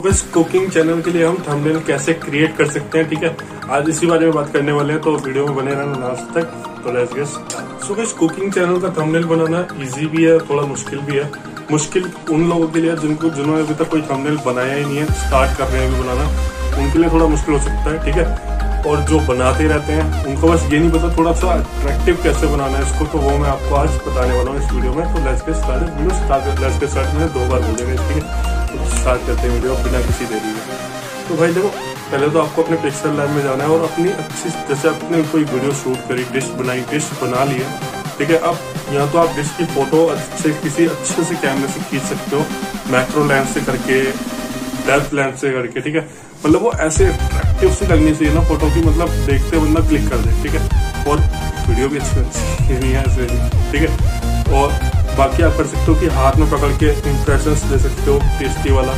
बस cooking channel के लिए हम थंबनेल कैसे क्रिएट कर सकते हैं, ठीक है, आज इसी बारे में बात करने वाले हैं, तो वीडियो में बने रहना लास्ट तक। तो let's get start. So guys, cooking channel का थंबनेल बनाना इजी भी है, थोड़ा मुश्किल भी है। मुश्किल उन लोगों के लिए जिन्होंने अभी तक कोई थंबनेल बनाया ही नहीं है, स्टार्ट कर रहे हैं अभी बनाना, उनके लिए थोड़ा मुश्किल हो सकता है, ठीक है। और जो बनाते रहते हैं उनको बस ये नहीं पता थोड़ा सा अट्रैक्टिव कैसे बनाना है इसको, तो वो मैं आपको आज बताने वाला हूँ इस वीडियो में। तो let's get started. Video start मैंने 2 बार बोलेगा, ठीक है। तो स्टार्ट करते हैं वीडियो बिना किसी देरी के। तो भाई देखो, पहले तो आपको अपने पिक्सल लैब में जाना है और अपनी अच्छी, जैसे आपने कोई वीडियो शूट करी, डिश बनाई, डिश बना ली है, ठीक है। अब यहाँ तो आप डिश की फोटो किसी अच्छे से कैमरे से खींच सकते हो, मैक्रो लेंस से करके, डेप्थ लेंस से करके, ठीक है। मतलब वो ऐसे अट्रैक्टिव सी लगनी चाहिए ना फोटो की, मतलब देखते बंदा क्लिक कर दे, ठीक है। और वीडियो भी अच्छी नहीं है ऐसे, ठीक है। और बाकी आप कर सकते हो कि हाथ में पकड़ के इम्प्रेशंस दे सकते हो, टेस्टी वाला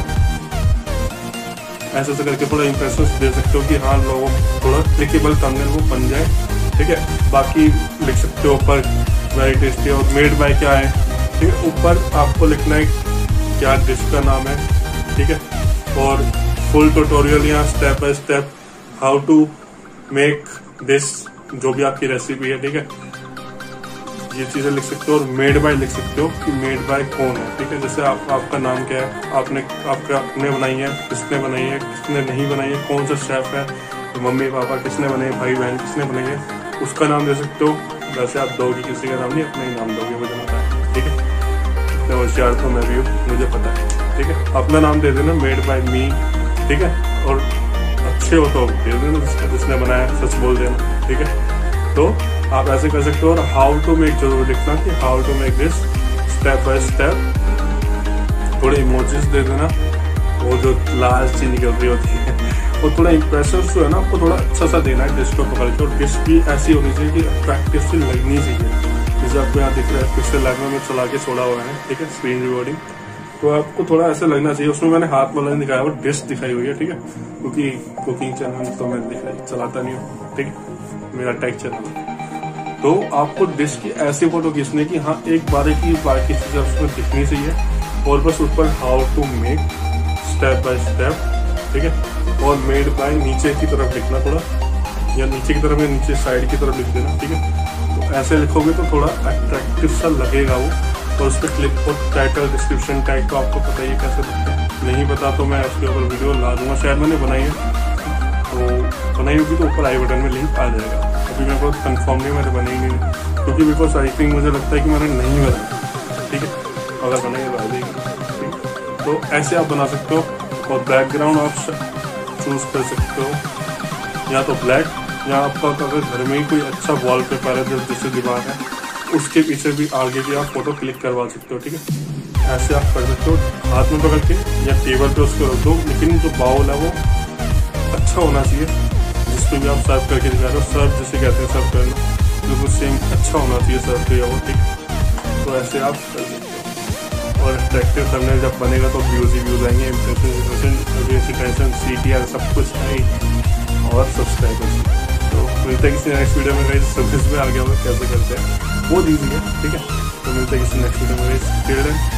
ऐसे करके थोड़ा इम्प्रेशंस दे सकते हो कि हाँ लोगों थोड़ा क्लिकेबल थंबनेल वो बन जाए, ठीक है। बाकी लिख सकते हो ऊपर वेरी टेस्टी, और मेड बाय क्या है, ठीक है। ऊपर आपको लिखना है क्या डिश का नाम है, ठीक है। और फुल ट्यूटोरियल या step by step how to make this, जो भी आपकी रेसिपी है, ठीक है, ये चीजें लिख सकते हो। और मेड बाय लिख सकते हो कि मेड बाय कौन है, ठीक है। जैसे आपका नाम क्या है, आपने बनाई है, किसने बनाई है, किसने नहीं बनाई है, कौन सा शेफ है, मम्मी पापा किसने बनाई है, भाई बहन किसने बनाई है, उसका नाम दे सकते हो। वैसे आप दोगे किसी का नाम नहीं, अपना ही नाम दोगे, मुझे पता है, ठीक है। इतने होशियार तो मैं भी हूँ, मुझे पता है, ठीक है। अपना नाम दे देना मेड बाय मी, ठीक है। और अच्छे हो तो दे देना जिसने बनाया, सच बोल देना, ठीक है। तो आप ऐसे कर सकते हो। और हाउ टू मेक जरूर लिखना कि how to make this step by step. थोड़े इमोजीज दे देना, वो जो लास्ट चीज निकल रही होती है। और थोड़ा इंप्रेशन जो है ना, आपको थोड़ा अच्छा सा देना है डिश को पकड़ के। और डिश भी ऐसी होनी चाहिए कि अट्रैक्टिव सी लगनी चाहिए। जैसे आपको यहाँ दिख रहा है पिक्सल लैब में चला के छोड़ा हुआ है, ठीक है, स्क्रीन रिकॉर्डिंग। तो आपको थोड़ा ऐसा लगना चाहिए। उसमें मैंने हाथ वाला नहीं दिखाया, वो डिश दिखाई हुई है, ठीक है, क्योंकि कुकिंग चैनल तो मैं चलाता नहीं हूँ, ठीक है, मेरा टेक चैनल है। तो आपको डिश की ऐसी फोटो खींचने की, हाँ एक बारी की बाकी चीजें उसमें दिखनी चाहिए। और बस ऊपर how to make step by step, ठीक है। और मेड बाय नीचे की तरफ लिखना थोड़ा, या नीचे की तरफ या नीचे साइड की तरफ लिख देना, ठीक है। तो ऐसे लिखोगे तो थोड़ा अट्रैक्टिव सा लगेगा वो। और उस पर क्लिक और टाइटल डिस्क्रिप्शन टैग तो आपको पता ही है कैसे लगता है, नहीं पता तो मैं उसके ऊपर वीडियो ला दूंगा, शायद मैंने बनाई है, तो बनाई होगी तो ऊपर आई बटन में लिंक आ जाएगा। अभी मेरे को कंफर्म नहीं, मैंने बनाई नहीं, क्योंकि बिकॉज आई थिंक मुझे लगता है कि मैंने नहीं बनाई, ठीक है। अगर बनाई तो आ जाएगी, ठीक है। तो ऐसे आप बना सकते हो। और बैकग्राउंड आप चूज कर सकते हो, या तो ब्लैक, या आपका अगर घर में ही कोई अच्छा वॉलपेपर है जैसे दीवार है, उसके पीछे भी आगे की आप फोटो क्लिक करवा सकते हो, ठीक है। ऐसे आप कर सकते हो, हाथ में पकड़ के या टेबल पे उसको रख दो। लेकिन जो बाउल है वो अच्छा होना चाहिए, जिसको भी आप सर्व करके दिखा रहे हो, सर्व जैसे कहते हैं सर्व करना, बिल्कुल सेम अच्छा होना चाहिए सर्व किया वो, ठीक। तो ऐसे आप कर सकते हो। और अट्रैक्टिव थंबनेल जब बनेगा तो व्यूज ही व्यूज आएंगे, इंप्रेशन CTR सब कुछ है, और सब्सक्राइबर्स। तो मिलते हैं किसी नेक्स्ट वीडियो में, समझ में आ गया होगा कैसे करते हैं, वो दीजिए, ठीक है। तो मिलते हैं किसी नेक्स्ट वीडियो में।